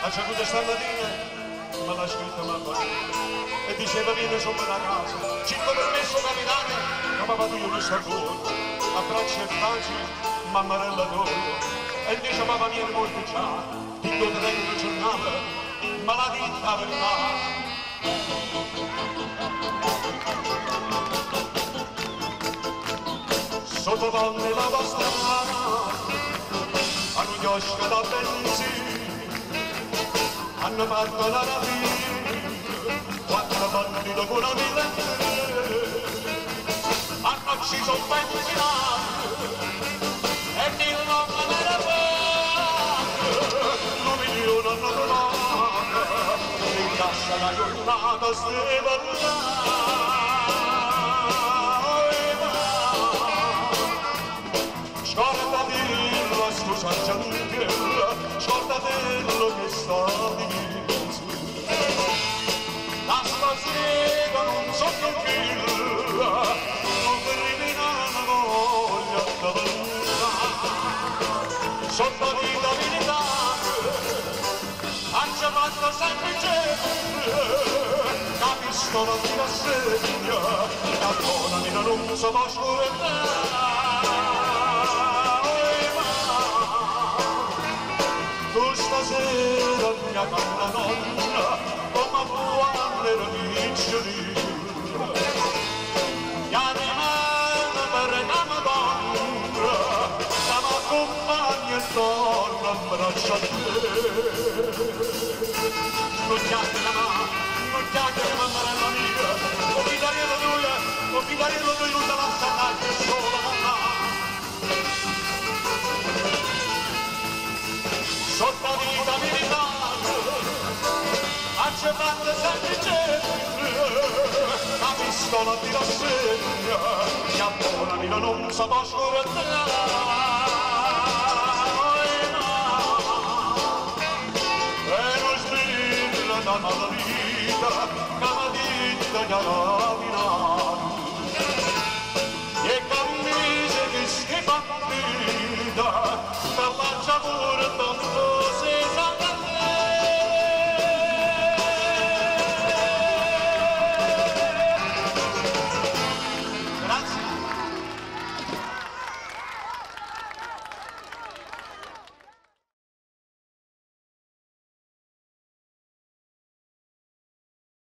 Ha saputo stamattina, me l'ha scritto mamma e diceva vieni sopra da casa, cinque permesso capitale, come vado io questo cuore, a braccia e baci, mammarella d'oro, e dice mamma viene molto già, ti do tengo giornata, ma la vita la verità. Sotto vanne la vostra mano, a un chiosco da benzina, hanno fatto la rapina, quattro bandi dopo una villa, hanno ucciso un pensionato e il nome era poco, 1 milione hanno trovato, in cassa la giornata stava Scordatelo, scusa Gianchella, scordatelo che sta diviso. La stasera non so tranquilla, non termina la voglia da pensare. Sotto vita militare, hanno fatto semplice, la pistola ti rassegna, la buona mia non si può scordare. Stasera mia cara nonna, come quando ero piccolino, mi rimane per la Madonna, che mi accompagna e torna a braccia a te. Non chiacchiere mammarella mia, o figliarello tu non te la sta che sola mamma. Sotto vita militare, hanno fatto semplice, la pistola ti rassegna, che a buona vita non si può scordare. E non sbrilla da mala vita, che mi dice